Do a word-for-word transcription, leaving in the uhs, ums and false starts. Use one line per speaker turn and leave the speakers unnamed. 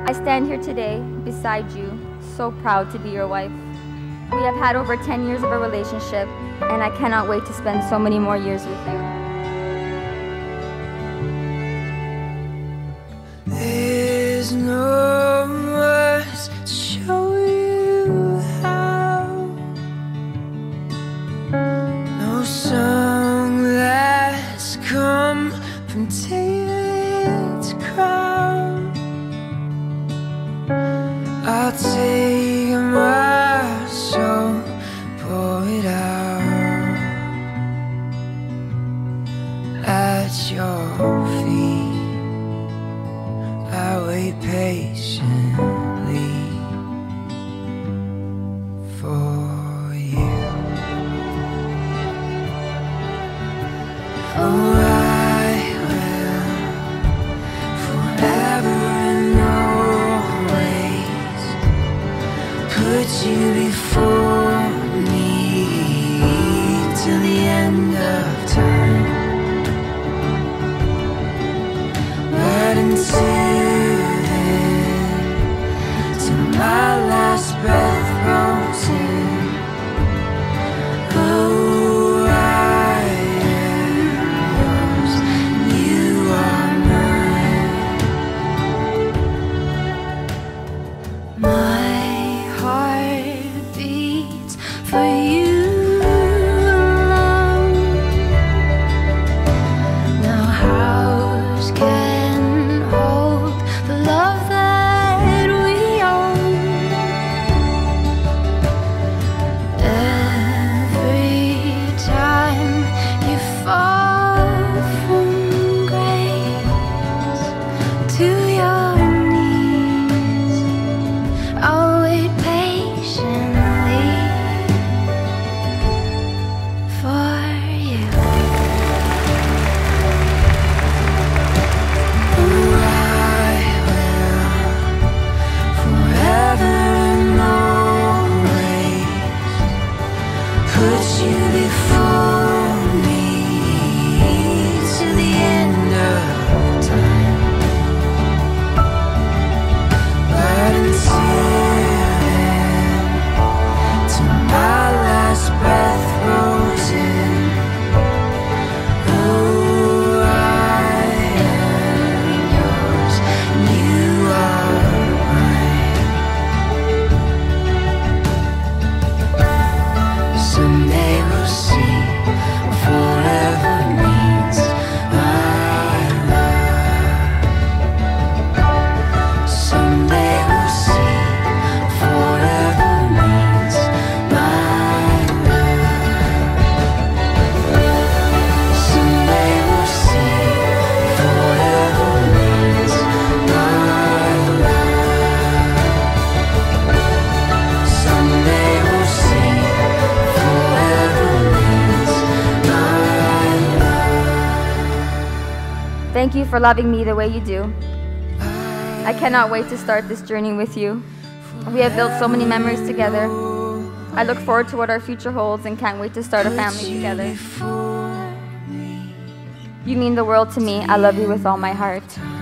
I stand here today beside you, so proud to be your wife. We have had over ten years of a relationship, and I cannot wait to spend so many more years with you.
There's no words to show you how. No song that's come from David's crown. I'll take my soul, pour it out at your feet. I wait patiently for you. Oh, I will forever and always put you before me till the end of time. But until my last breath rolls in, oh, I am yours, you are mine. My heart beats for you alone. No house can hold the love that
Thank you for loving me the way you do. I cannot wait to start this journey with you. We have built so many memories together. I look forward to what our future holds and can't wait to start a family together. You mean the world to me. I love you with all my heart.